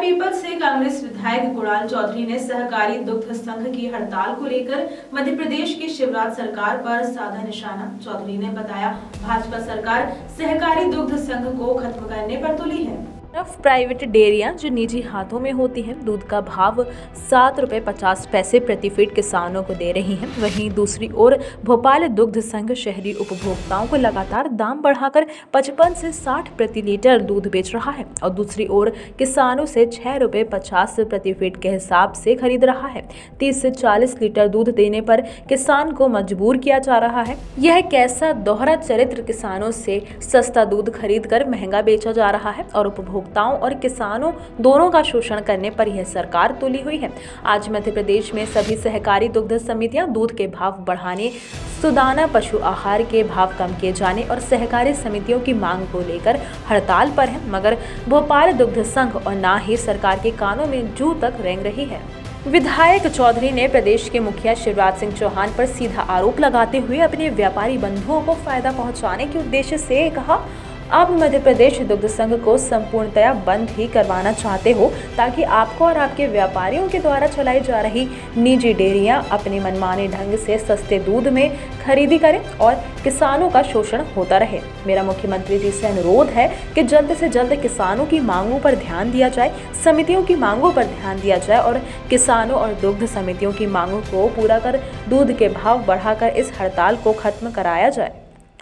Peoples से कांग्रेस विधायक गुणाल चौधरी ने सहकारी दुग्ध संघ की हड़ताल को लेकर मध्य प्रदेश की शिवराज सरकार पर साधा निशाना। चौधरी ने बताया, भाजपा सरकार सहकारी दुग्ध संघ को खत्म करने पर तुली है। प्राइवेट डेयरियां जो निजी हाथों में होती हैं, दूध का भाव 7 रुपये 50 पैसे प्रति फीट किसानों को दे रही हैं। वहीं दूसरी ओर भोपाल दुग्ध संघ शहरी उपभोक्ताओं को लगातार दाम बढ़ाकर 55 से 60 प्रति लीटर दूध बेच रहा है और दूसरी ओर किसानों से 6 रुपये 50 प्रति फीट के हिसाब से खरीद रहा है। 30 से 40 लीटर दूध देने पर किसान को मजबूर किया जा रहा है। यह कैसा दोहरा चरित्र, किसानों से सस्ता दूध खरीद कर महंगा बेचा जा रहा है और उपभोक्ताओं और किसानों दोनों का शोषण करने पर यह सरकार तुली हुई है। आज मध्य प्रदेश में सभी सहकारी दुग्ध समितियां दूध के भाव बढ़ाने, सुदाना पशु आहार के भाव कम किए जाने और सहकारी समितियों की मांग को लेकर हड़ताल पर है, मगर भोपाल दुग्ध संघ और ना ही सरकार के कानों में जू तक रेंग रही है। विधायक चौधरी ने प्रदेश के मुखिया शिवराज सिंह चौहान पर सीधा आरोप लगाते हुए अपने व्यापारी बंधुओं को फायदा पहुंचाने के उद्देश्य से कहा, आप मध्य प्रदेश दुग्ध संघ को संपूर्णतया बंद ही करवाना चाहते हो ताकि आपको और आपके व्यापारियों के द्वारा चलाई जा रही निजी डेयरियां अपने मनमाने ढंग से सस्ते दूध में खरीदी करें और किसानों का शोषण होता रहे। मेरा मुख्यमंत्री जी से अनुरोध है कि जल्द से जल्द किसानों की मांगों पर ध्यान दिया जाए, समितियों की मांगों पर ध्यान दिया जाए और किसानों और दुग्ध समितियों की मांगों को पूरा कर दूध के भाव बढ़ाकर इस हड़ताल को खत्म कराया जाए।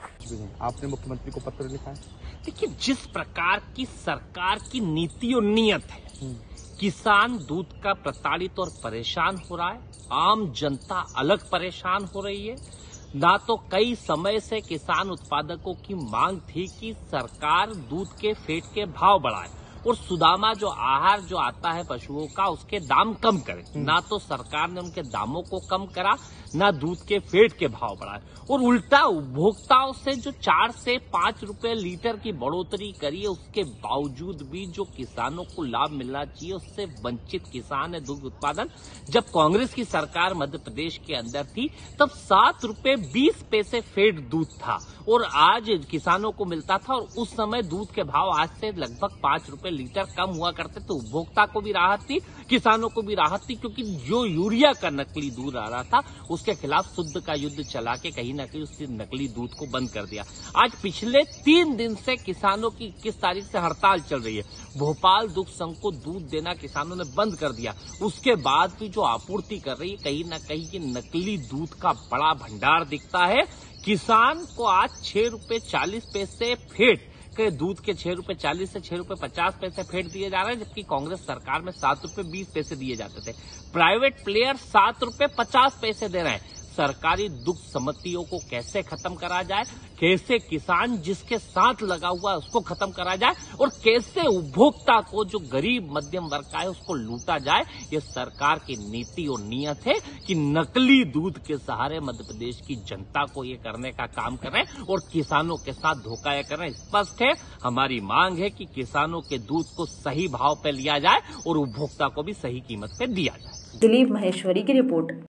आपने मुख्यमंत्री को पत्र लिखा है? देखिए, जिस प्रकार की सरकार की नीति और नियत है, किसान दूध का प्रताड़ित और परेशान हो रहा है, आम जनता अलग परेशान हो रही है। ना तो कई समय से किसान उत्पादकों की मांग थी कि सरकार दूध के फेट के भाव बढ़ाए और सुदामा जो आहार जो आता है पशुओं का उसके दाम कम करे। ना तो सरकार ने उनके दामों को कम करा, ना दूध के फेट के भाव बढ़ाए और उल्टा उपभोक्ताओं से जो 4 से 5 रुपए लीटर की बढ़ोतरी करी है, उसके बावजूद भी जो किसानों को लाभ मिलना चाहिए उससे वंचित किसान है दुग्ध उत्पादन। जब कांग्रेस की सरकार मध्य प्रदेश के अंदर थी तब 7 रुपए 20 पैसे फेट दूध था और आज किसानों को मिलता था और उस समय दूध के भाव आज से लगभग 5 रुपए लीटर कम हुआ करते। तो उपभोक्ता को भी राहत थी, किसानों को भी राहत थी, क्योंकि जो यूरिया का नकली दूध आ रहा था उसके खिलाफ शुद्ध का युद्ध चला के कहीं ना कहीं उस नकली दूध को बंद कर दिया। आज पिछले 3 दिन से किसानों की 21 तारीख से हड़ताल चल रही है। भोपाल दुग्ध संघ को दूध देना किसानों ने बंद कर दिया। उसके बाद भी जो आपूर्ति कर रही है, कहीं ना कहीं ये नकली दूध का बड़ा भंडार दिखता है। किसान को आज 6 रुपए 40 पैसे फेट के दूध के 6 रुपए 40 से 6 रुपए 50 पैसे फेट दिए जा रहे हैं, जबकि कांग्रेस सरकार में 7 रुपए 20 पैसे दिए जाते थे। प्राइवेट प्लेयर 7 रुपए 50 पैसे दे रहे हैं। सरकारी दुग्ध समितियों को कैसे खत्म करा जाए, कैसे किसान जिसके साथ लगा हुआ है उसको खत्म करा जाए और कैसे उपभोक्ता को जो गरीब मध्यम वर्ग का है उसको लूटा जाए, ये सरकार की नीति और नियत है कि नकली दूध के सहारे मध्य प्रदेश की जनता को ये करने का काम कर रहे हैं और किसानों के साथ धोखा ये कर रहे हैं। स्पष्ट है, हमारी मांग है कि किसानों के दूध को सही भाव पे लिया जाए और उपभोक्ता को भी सही कीमत पे दिया जाए। दिलीप महेश्वरी की रिपोर्ट।